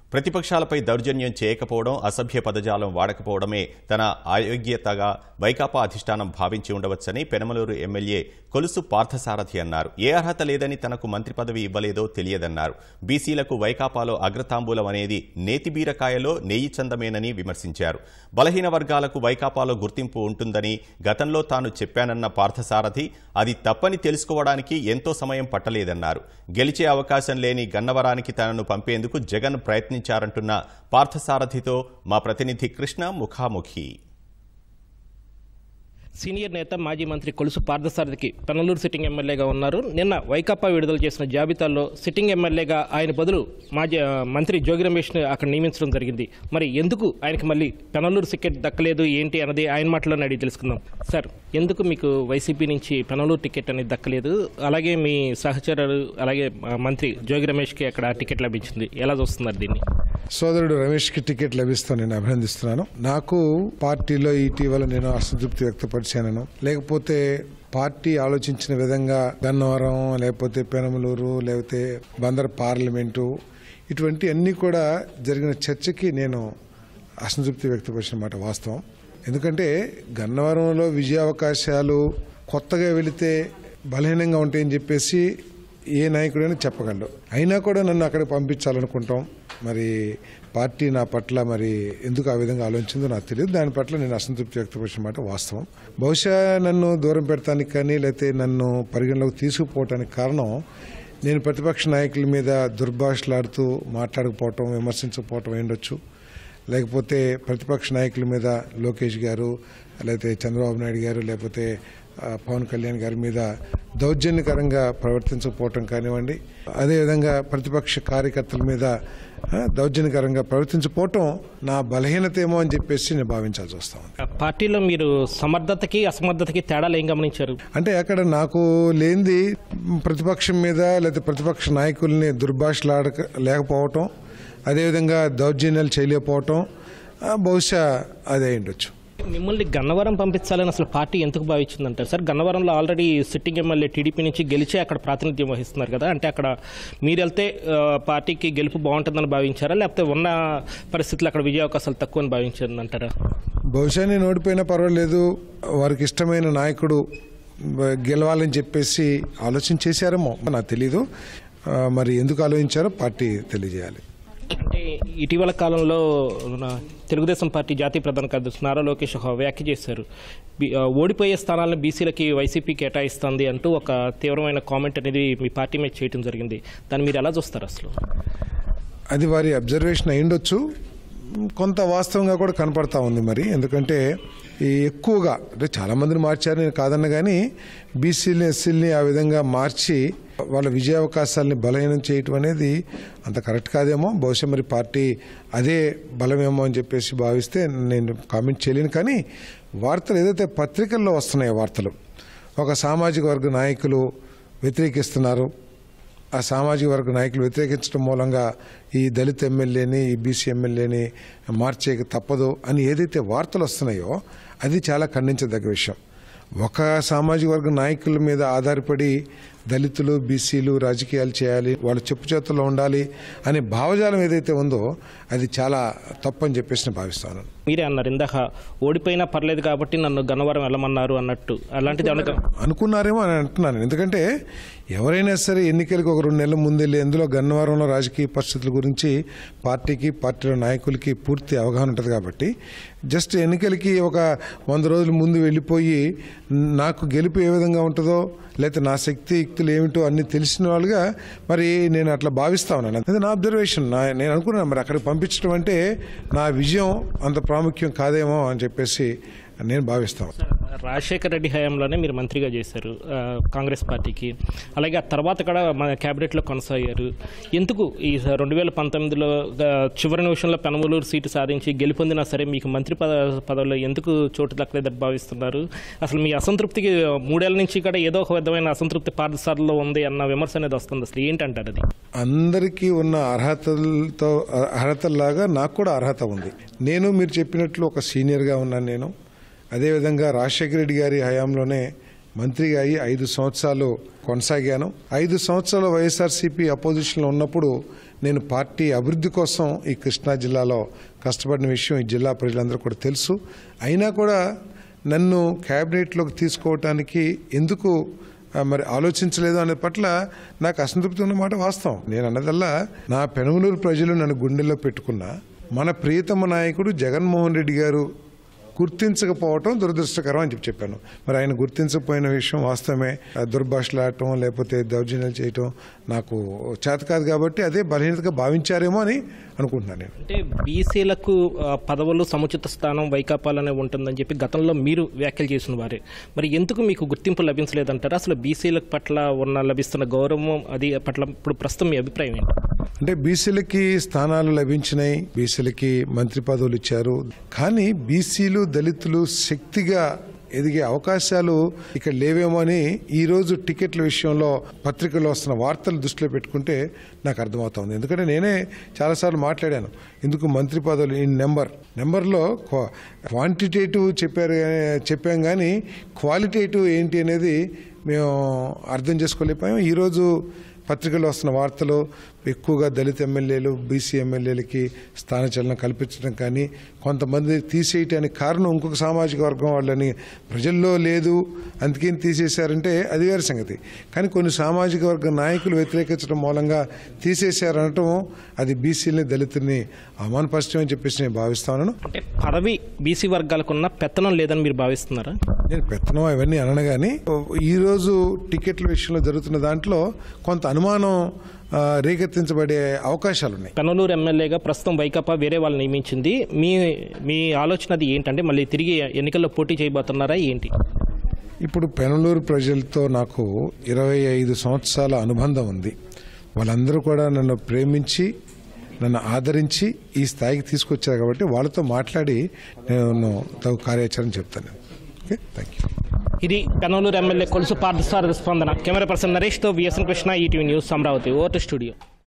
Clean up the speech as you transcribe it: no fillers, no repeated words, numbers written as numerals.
ప్రతిపక్షాలపై దౌర్జన్యం చేయకపోవడం, అసభ్య పదజాలం వాడకపోవడమే తన అయోగ్యతగా వైకాపా అధిష్టానం భావించి ఉండవచ్చని పెనమలూరు ఎమ్మెల్యే కొలుసు పార్థసారథి అన్నారు. ఏ అర్హత లేదని తనకు మంత్రి పదవి ఇవ్వలేదో తెలియదన్నారు. బీసీలకు వైకాపాలో అగ్రతాంబూలం అనేది నేతిబీరకాయలో నెయ్యి చందమేనని విమర్శించారు. బలహీన వర్గాలకు వైకాపాలో గుర్తింపు ఉంటుందని గతంలో తాను చెప్పానన్న పార్థసారథి అది తప్పని తెలుసుకోవడానికి ఎంతో సమయం పట్టలేదన్నారు. గెలిచే అవకాశం లేని గన్నవరానికి తనను పంపేందుకు జగన్ ప్రయత్నించారంటున్న పార్థసారథితో మా ప్రతినిధి కృష్ణ ముఖాముఖి. సీనియర్ నేత మాజీ మంత్రి కొలుసు పార్థసారథికి పెనమలూరు సిట్టింగ్ ఎమ్మెల్యేగా ఉన్నారు. నిన్న వైకాపా విడుదల చేసిన జాబితాలో సిట్టింగ్ ఎమ్మెల్యేగా ఆయన బదులు మాజీ మంత్రి జోగి రమేష్ను అక్కడ నియమించడం జరిగింది. మరి ఎందుకు ఆయనకి మళ్ళీ పెనమలూరు టికెట్ దక్కలేదు ఏంటి అన్నది ఆయన మాటలోనే అడిగి తెలుసుకుందాం. సార్, ఎందుకు మీకు వైసీపీ నుంచి పెనమలూరు టికెట్ అనేది దక్కలేదు? అలాగే మీ సహచరులు అలాగే మంత్రి జోగి రమేష్కి అక్కడ టికెట్ లభించింది, ఎలా చూస్తున్నారు దీన్ని? సోదరుడు రమేష్కి టికెట్ లభిస్తాను నేను అభినందిస్తున్నాను. నాకు పార్టీలో ఇటీవల నేను అసంతృప్తి వ్యక్తపరిచాను. లేకపోతే పార్టీ ఆలోచించిన విధంగా గన్నవరం, లేకపోతే పెనమలూరు, లేకపోతే బందర్ పార్లమెంటు, ఇటువంటి అన్ని కూడా జరిగిన చర్చకి నేను అసంతృప్తి వ్యక్తపరిచిన మాట వాస్తవం. ఎందుకంటే గన్నవరంలో విజయావకాశాలు కొత్తగా వెళితే బలహీనంగా ఉంటాయని చెప్పేసి ఏ నాయకుడైనా చెప్పగలడు. అయినా కూడా నన్ను అక్కడికి పంపించాలనుకుంటాం. మరి పార్టీ నా పట్ల మరి ఎందుకు ఆ విధంగా ఆలోచించిందో నాకు తెలియదు. దాని పట్ల నేను అసంతృప్తి వ్యక్తపరిచిన మాట వాస్తవం. బహుశా నన్ను దూరం పెడతానికి కానీ లేకపోతే నన్ను పరిగణలోకి తీసుకుపోవటానికి కారణం నేను ప్రతిపక్ష నాయకుల మీద దుర్భాషలాడుతూ మాట్లాడకపోవటం, విమర్శించకపోవటం ఉండొచ్చు. లేకపోతే ప్రతిపక్ష నాయకుల మీద లోకేష్ గారు, లేకపోతే చంద్రబాబు నాయుడు గారు, లేకపోతే పవన్ కళ్యాణ్ గారి మీద దౌర్జన్యకరంగా ప్రవర్తించకపోవటం కానివ్వండి, అదేవిధంగా ప్రతిపక్ష కార్యకర్తల మీద దౌర్జన్యకరంగా ప్రవర్తించకపోవటం నా బలహీనత ఏమో అని చెప్పేసి నేను భావించాల్సి వస్తాం. పార్టీలో మీరు సమర్థతకి అసమర్థతకి తేడాలు ఏం గమనించారు? అంటే అక్కడ నాకు లేనిది ప్రతిపక్షం మీద లేదా ప్రతిపక్ష నాయకుల్ని లేకపోవటం, అదేవిధంగా దౌర్జన్యాలు చేయలేకపోవటం, బహుశా అదే ఉండొచ్చు. మిమ్మల్ని గన్నవరం పంపించాలని అసలు పార్టీ ఎందుకు భావించిందంటారు సార్? గన్నవరంలో ఆల్రెడీ సిట్టింగ్ ఎమ్మెల్యే టీడీపీ నుంచి గెలిచి అక్కడ ప్రాతినిధ్యం వహిస్తున్నారు కదా, అంటే అక్కడ మీరు వెళ్తే పార్టీకి గెలుపు బాగుంటుందని భావించారా, లేకపోతే ఉన్న పరిస్థితులు అక్కడ విజయ అవకాశాలు తక్కువ అని భావించారంటారా? బహుశా నేను ఓడిపోయినా పర్వాలేదు, వారికి ఇష్టమైన నాయకుడు గెలవాలని చెప్పేసి ఆలోచన చేశారేమో, నాకు తెలీదు. మరి ఎందుకు ఆలోచించారో పార్టీ తెలియజేయాలి. అంటే ఇటీవల కాలంలో తెలుగుదేశం పార్టీ జాతీయ ప్రధాన కార్యదర్శి నారా లోకేష్ ఒక వ్యాఖ్య చేశారు. ఓడిపోయే స్థానాలను బీసీలకి వైసీపీ కేటాయిస్తుంది అంటూ ఒక తీవ్రమైన కామెంట్ అనేది మీ పార్టీ మీద చేయడం జరిగింది. దాన్ని మీరు ఎలా చూస్తారు అసలు? అది వారి అబ్జర్వేషన్ అయ్యుండొచ్చు, కొంత వాస్తవంగా కూడా కనపడతా ఉంది. మరి ఎందుకంటే ఎక్కువగా అంటే చాలామందిని మార్చారు, నేను కాదన్న కానీ బీసీలని ఎస్సీలని ఆ విధంగా మార్చి వాళ్ళ విజయావకాశాలని బలహీనం చేయటం అనేది అంత కరెక్ట్ కాదేమో. బహుశా మరి పార్టీ అదే బలమేమో అని చెప్పేసి భావిస్తే నేను కామెంట్ చేయలేను. కానీ వార్తలు ఏదైతే పత్రికల్లో వస్తున్నాయో వార్తలు, ఒక సామాజిక వర్గ నాయకులు వ్యతిరేకిస్తున్నారు, ఆ సామాజిక వర్గ నాయకులు వ్యతిరేకించడం మూలంగా ఈ దళిత ఎమ్మెల్యేని, ఈ బీసీ ఎమ్మెల్యేని మార్చేయక తప్పదు అని ఏదైతే వార్తలు వస్తున్నాయో అది చాలా ఖండించదగ్గ విషయం. ఒక సామాజిక వర్గ నాయకుల మీద ఆధారపడి దళితులు, బీసీలు రాజకీయాలు చేయాలి, వాళ్ళ చెప్పు చేతుల్లో ఉండాలి అనే భావజాలం ఏదైతే ఉందో అది చాలా తప్పని చెప్పేసి నేను భావిస్తాను. మీరే అన్నారు ఇందాక, ఓడిపోయినా పర్లేదు కాబట్టి నన్ను గన్నవరం వెళ్ళమన్నారు అన్నట్టు, అలాంటిది అనుకున్నారేమో అని అంటున్నాను. ఎందుకంటే ఎవరైనా సరే ఎన్నికలకు ఒక 2 నెలల ముందెళ్ళి ఎందులో గన్నవరంలో రాజకీయ పరిస్థితుల గురించి పార్టీకి, పార్టీలో నాయకులకి పూర్తి అవగాహన ఉంటుంది కాబట్టి జస్ట్ ఎన్నికలకి ఒక 100 రోజుల ముందు వెళ్ళిపోయి నాకు గెలుపు ఏ విధంగా ఉంటుందో లేకపోతే నా శక్తి యుక్తులు ఏమిటో అన్ని తెలిసిన వాళ్ళుగా మరి నేను అట్లా భావిస్తా ఉన్నాను. అది నా అబ్జర్వేషన్. నేను అనుకున్నాను మరి అక్కడికి పంపించడం అంటే నా విజయం అంత ప్రాముఖ్యం కాదేమో అని చెప్పేసి నేను భావిస్తాను. రాజశేఖర రెడ్డి హయాంలోనే మీరు మంత్రిగా చేశారు కాంగ్రెస్ పార్టీకి, అలాగే ఆ తర్వాత కూడా మన క్యాబినెట్లో కొనసాగారు. ఎందుకు ఈ 2019లో చివరి నిమిషంలో పెనమలూరు సీటు సాధించి గెలుపొందినా సరే మీకు మంత్రి పదవిలో ఎందుకు చోటు దక్కలేదని భావిస్తున్నారు? అసలు మీ అసంతృప్తికి 3 ఏళ్ల నుంచి కూడా ఏదో ఒక విధమైన అసంతృప్తి పార్థసారథిలో ఉంది అన్న విమర్శ అనేది వస్తుంది. అసలు ఏంటంటారు అది? అందరికీ ఉన్న అర్హతల్లాగా నాకు కూడా అర్హత ఉంది. నేను మీరు చెప్పినట్లు ఒక సీనియర్గా ఉన్నాను. నేను అదేవిధంగా రాజశేఖర రెడ్డి గారి హయాంలోనే మంత్రిగా అయ్యి 5 సంవత్సరాలు కొనసాగాను. 5 సంవత్సరాలు వైఎస్ఆర్సీపీ అపోజిషన్లో ఉన్నప్పుడు నేను పార్టీ అభివృద్ధి కోసం ఈ కృష్ణా జిల్లాలో కష్టపడిన విషయం ఈ జిల్లా ప్రజలందరూ కూడా తెలుసు. అయినా కూడా నన్ను క్యాబినెట్లోకి తీసుకోవటానికి ఎందుకు మరి ఆలోచించలేదు అనే పట్ల నాకు అసంతృప్తి ఉన్నమాట వాస్తవం. నేను అన్నదల్లా నా పెనమలూరు ప్రజలు నన్ను గుండెల్లో పెట్టుకున్న మన ప్రియతమ నాయకుడు జగన్మోహన్ రెడ్డి గారు గుర్తించకపోవటం దురదృష్టకరం అని చెప్పాను. మరి ఆయన గుర్తించకపోయిన విషయం వాస్తవమే. దుర్భాషలాడటం లేకపోతే దౌర్జన్యాలు చేయటం నాకు చేత కాదు కాబట్టి అదే బలహీనతగా భావించారేమో అని అనుకుంటున్నాను నేను. అంటే బీసీలకు పదవులు సముచిత స్థానం వైకాపాలనే ఉంటుందని చెప్పి గతంలో మీరు వ్యాఖ్యలు చేసిన వారే. మరి ఎందుకు మీకు గుర్తింపు లభించలేదంటారు? అసలు బీసీల పట్ల లభిస్తున్న గౌరవం అది పట్ల ఇప్పుడు ప్రస్తుతం మీ అభిప్రాయం ఏంటి? అంటే బీసీలకి స్థానాలు లభించినాయి, బీసీలకి మంత్రి పదవులు ఇచ్చారు. కానీ బీసీలు దళితులు శక్తిగా ఎదిగే అవకాశాలు ఇక్కడ లేవేమో అని ఈరోజు టికెట్ల విషయంలో పత్రికల్లో వస్తున్న వార్తలు దృష్టిలో పెట్టుకుంటే నాకు అర్థమవుతుంది. ఎందుకంటే నేనే చాలాసార్లు మాట్లాడాను, ఎందుకు మంత్రి పదవులు ఈ నెంబర్లో క్వాంటిటేటివ్ చెప్పాం కానీ క్వాలిటేటివ్ ఏంటి అనేది మేము అర్థం చేసుకోలేకపోయాం. ఈరోజు పత్రికల్లో వస్తున్న వార్తలు ఎక్కువగా దళిత ఎమ్మెల్యేలు బీసీ ఎమ్మెల్యేలకి స్థానచలనం కల్పించడం కానీ కొంతమంది తీసేయటానికి కారణం ఇంకొక సామాజిక వర్గం వాళ్ళని ప్రజల్లో లేదు అందుకని తీసేశారంటే అది వేరే సంగతి. కానీ కొన్ని సామాజిక వర్గ నాయకులు వ్యతిరేకించడం మూలంగా తీసేశారనటం అది బీసీలని దళితుల్ని అవమానపరచడం అని చెప్పేసి నేను భావిస్తాను. అంటే పదవి బీసీ వర్గాలకున్న పెత్తనం లేదని మీరు భావిస్తున్నారా? నేను పెత్తనం అవన్నీ అనను కానీ ఈరోజు టికెట్ల విషయంలో జరుగుతున్న దాంట్లో కొంత అనుమానం రేకెత్తించబడే అవకాశాలు ఉన్నాయి. పెనమలూరు ఎమ్మెల్యేగా ప్రస్తుతం వైకాపా వేరే వాళ్ళు నియమించింది. మీ ఆలోచన అది ఏంటంటే మళ్ళీ తిరిగి ఎన్నికల్లో పోటీ చేయబోతున్నారా ఏంటి? ఇప్పుడు పెనమలూరు ప్రజలతో నాకు 25 సంవత్సరాల అనుబంధం ఉంది. వాళ్ళందరూ కూడా నన్ను ప్రేమించి నన్ను ఆదరించి ఈ స్థాయికి తీసుకొచ్చారు కాబట్టి వాళ్ళతో మాట్లాడి నేను తగు కార్యాచరణ చెప్తాను. Okay, thank you. ఇది పెనమలూరు ఎమ్మెల్యే కొలుసు పార్థసారథి స్పందన. కెమెరా పర్సన్ నరేష్తో VSN Krishna, ETV news, Amaravati. Over to studio.